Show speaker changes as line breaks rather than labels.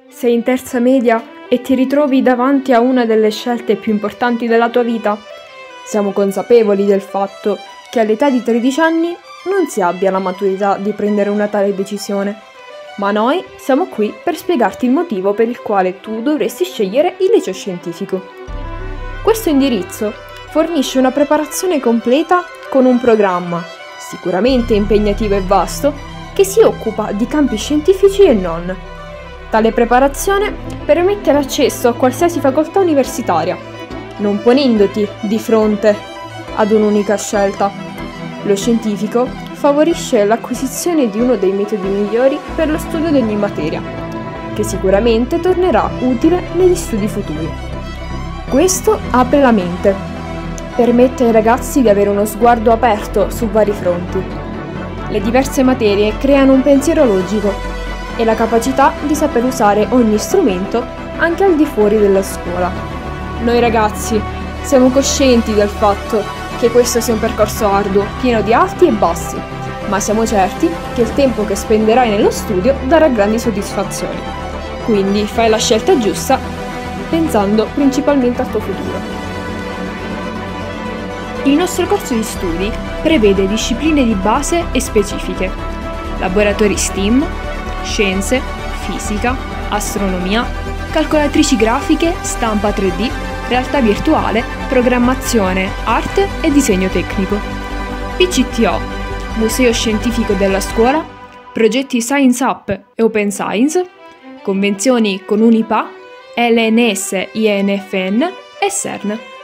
Sei in terza media e ti ritrovi davanti a una delle scelte più importanti della tua vita? Siamo consapevoli del fatto che all'età di 13 anni non si abbia la maturità di prendere una tale decisione, ma noi siamo qui per spiegarti il motivo per il quale tu dovresti scegliere il liceo scientifico. Questo indirizzo fornisce una preparazione completa con un programma, sicuramente impegnativo e vasto, che si occupa di campi scientifici e non. Tale preparazione permette l'accesso a qualsiasi facoltà universitaria, non ponendoti di fronte ad un'unica scelta. Lo scientifico favorisce l'acquisizione di uno dei metodi migliori per lo studio di ogni materia, che sicuramente tornerà utile negli studi futuri. Questo apre la mente, permette ai ragazzi di avere uno sguardo aperto su vari fronti. Le diverse materie creano un pensiero logico e la capacità di saper usare ogni strumento anche al di fuori della scuola. Noi ragazzi siamo coscienti del fatto che questo sia un percorso arduo, pieno di alti e bassi, ma siamo certi che il tempo che spenderai nello studio darà grandi soddisfazioni. Quindi fai la scelta giusta pensando principalmente al tuo futuro. Il nostro corso di studi prevede discipline di base e specifiche, laboratori STEAM, scienze, fisica, astronomia, calcolatrici grafiche, stampa 3D, realtà virtuale, programmazione, arte e disegno tecnico. PCTO, Museo Scientifico della Scuola, progetti Science Up e Open Science, convenzioni con Unipa, LNS, INFN e CERN.